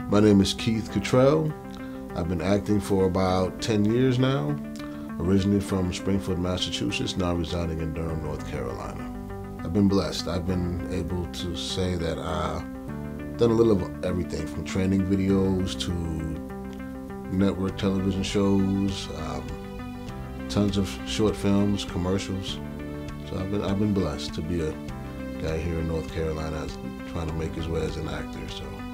My name is Keith Kittrelle. I've been acting for about 10 years now, originally from Springfield, Massachusetts, now residing in Durham, North Carolina. I've been blessed. I've been able to say that I've done a little of everything, from training videos to network television shows, tons of short films, commercials. So I've been blessed to be a guy here in North Carolina trying to make his way as an actor. So